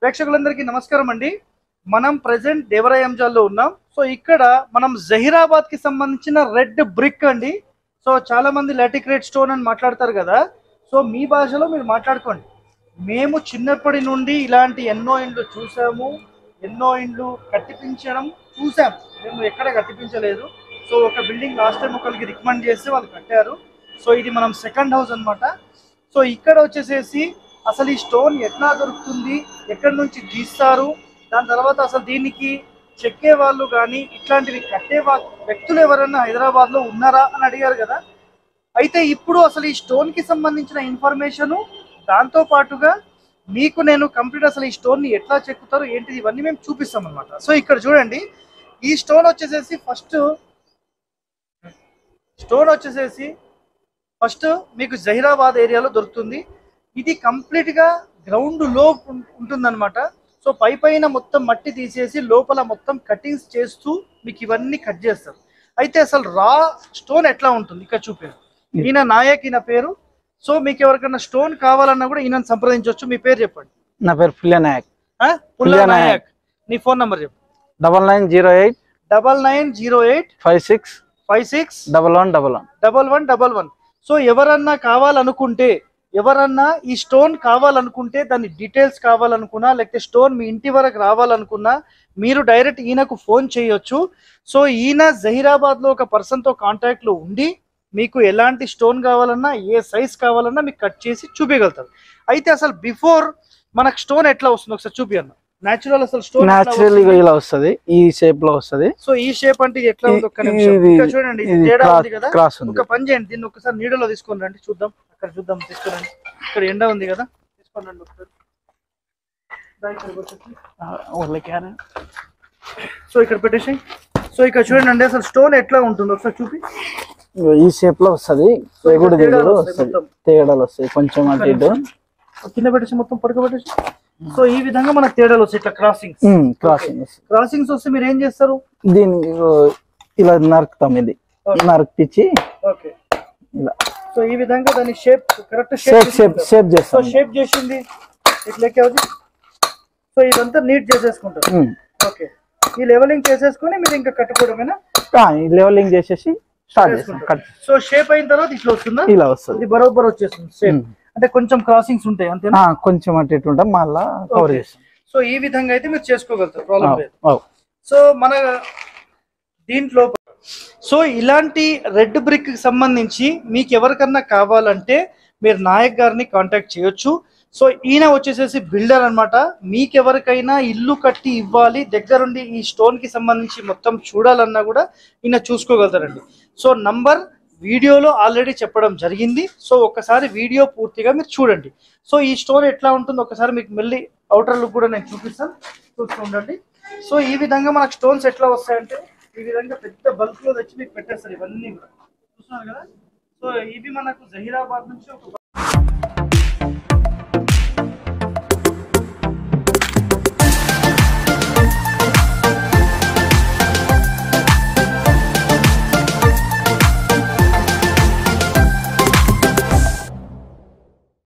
ప్రేక్షకులందరికీ నమస్కారం అండి. మనం ప్రెజెంట్ దేవరాయంజాల్లో ఉన్నాం. సో ఇక్కడ మనం జహీరాబాద్ కి సంబంధించిన రెడ్ బ్రిక్ అండి. సో చాలా మంది లాటిక్రేట్ స్టోన్ అని మాట్లాడతారు కదా. సో మీ భాషలో మీరు మాట్లాడుకోండి. మేము చిన్నప్పటి నుండి ఇలాంటి ఎన్నో ఇండ్లు చూసాము, ఎన్నో ఇండ్లు కట్టిపించడం చూసాం. మేము ఎక్కడ కట్టిపించలేదు. సో ఒక బిల్డింగ్ లాస్ట్ టైం ఒకరికి రికమెండ్ చేస్తే వాళ్ళు కట్టారు. సో ఇది మనం సెకండ్ హౌస్ అన్నమాట. సో ఇక్కడ వచ్చేసేసి అసలు ఈ స్టోన్ ఎట్లా దొరుకుతుంది, ఎక్కడి నుంచి తీస్తారు, దాని తర్వాత అసలు దీనికి చెక్కే వాళ్ళు కానీ ఇట్లాంటివి కట్టే వ్యక్తులు ఎవరైనా హైదరాబాద్లో ఉన్నారా అని అడిగారు కదా. అయితే ఇప్పుడు అసలు ఈ స్టోన్కి సంబంధించిన ఇన్ఫర్మేషను, దాంతో పాటుగా మీకు నేను కంప్లీట్ అసలు ఈ స్టోన్ని ఎట్లా చెక్కుతారు ఏంటిది ఇవన్నీ మేము చూపిస్తాం అనమాట. సో ఇక్కడ చూడండి, ఈ స్టోన్ వచ్చేసేసి ఫస్ట్ మీకు జహీరాబాద్ ఏరియాలో దొరుకుతుంది. ఇది కంప్లీట్గా గ్రౌండ్ లో ఉంటుందన్నమాట. సో పైన మొత్తం మట్టి తీసేసి లోపల మొత్తం కటింగ్స్ చేస్తూ మీకు ఇవన్నీ కట్ చేస్తారు. అయితే అసలు రా స్టోన్ ఎట్లా ఉంటుంది ఇక్కడ చూపారు. ఈయన నాయక్, ఈయన పేరు. సో మీకు ఎవరికైనా స్టోన్ కావాలన్నా కూడా ఈయన సంప్రదించవచ్చు. మీ పేరు చెప్పండి. నా పేరు పుల్య నాయక్. నాయక్. నీ ఫోన్ నంబర్ చెప్పు. 9908 561111. సో ఎవరన్నా కావాలనుకుంటే, ఎవరన్నా ఈ స్టోన్ కావాలనుకుంటే, దాని డీటెయిల్స్ కావాలనుకున్నా, లేకపోతే స్టోన్ మీ ఇంటి వరకు రావాలనుకున్నా మీరు డైరెక్ట్ ఈయనకు ఫోన్ చేయొచ్చు. సో ఈయన జహీరాబాద్లో ఒక పర్సన్తో కాంటాక్ట్లో ఉండి మీకు ఎలాంటి స్టోన్ కావాలన్నా, ఏ సైజ్ కావాలన్నా మీకు కట్ చేసి చూపించగలుగుతారు. అయితే అసలు బిఫోర్ మనకు స్టోన్ ఎట్లా వస్తుంది ఒకసారి చూపి అన్న. న్యాచురల్ అసలు స్టోన్ న్యాచురల్ ఇలా వస్తుంది, ఈ షేప్ లో వస్తుంది. సో ఈ షేప్ అంటే ఎట్లా ఉంది ఒక్క నిమిషం చూడండి, తేడా ఉంది కదా. ఒక పని చేయండి, దీన్ని ఒకసారి నీడలో తీసుకొని రండి, చూద్దాం. అక్కడ చూద్దాం, తీసుకురండి. ఇక్కడ ఎండ ఉంది కదా, తీసుకొని రండి ఒకసారి. సో ఇక్కడ పెట్టేసి, సో ఇక్కడ చూడండి అసలు స్టోన్ ఎట్లా ఉంటుంది ఒకసారి చూపి. ఈ షేప్ లో వస్తుంది, తేడాలు వస్తాయి కొంచెం అటు ఇటు. కింద పెట్టేసి మొత్తం పడుకోబెట్టేసి. సో ఈ విధంగా మనకు తేడాలు వస్తాయి, ఇట్లా క్రాసింగ్స్ వస్తే మీరు ఏం చేస్తారు, దీన్ని ఇలా నరుకుతాం. ఇది నరికిచ్చి ఇలా. సో ఈ విధంగా దాని షేప్ కరెక్ట్ షేప్ చేస్తాం. షేప్ చేసింది ఇట్లా. సో ఇదంతా నీట్ చేసేసుకుంటారు. ఓకే, ఈ లెవెలింగ్ చేసేసుకుని మీరు ఇంకా కట్టుకోవడమేనా? లెవెలింగ్ చేసేసి స్టార్ట్ చేస్తాం. సో షేప్ అయిన తర్వాత ఇట్లా వస్తుందా? ఇలా వస్తుంది, ఇది బరోబర్ వచ్చేస్తుంది షేప్. అంటే కొంచెం క్రాసింగ్స్ ఉంటాయి అంతేనా? కొంచెం అటు ఇటు ఉంటాం, మళ్ళా కవర్ చేస్తాం. సో ఈ విధంగా అయితే మీరు చేసుకోగలుగుతారు, ప్రాబ్లం లేదు. సో మన దీంట్లో సో ఇలాంటి రెడ్ బ్రిక్ కి సంబంధించి మీకు ఎవరికన్నా కావాలంటే మీరు నాయక్ గారిని కాంటాక్ట్ చేయొచ్చు. సో ఈయన వచ్చేసేసి బిల్డర్ అనమాట. మీకు ఎవరికైనా ఇల్లు కట్టి ఇవ్వాలి, దగ్గరుండి ఈ స్టోన్ కి సంబంధించి మొత్తం చూడాలన్నా కూడా ఈయన చూసుకోగలుగుతారండి. సో నంబర్ వీడియోలో ఆల్రెడీ చెప్పడం జరిగింది. సో ఒకసారి వీడియో పూర్తిగా మీరు చూడండి. సో ఈ స్టోన్ ఎట్లా ఉంటుందో ఒకసారి మీకు మళ్ళీ అవుటర్ లుక్ కూడా నేను చూపిస్తాను, చూస్తుండండి. సో ఈ విధంగా మనకు స్టోన్స్ ఎట్లా వస్తాయంటే ఈ విధంగా పెద్ద బల్క్ లో తెచ్చి మీకు పెట్టేస్తారు. ఇవన్నీ కూడా చూస్తున్నారు కదా. సో ఇవి మనకు జహీరాబాద్ నుంచి ఒక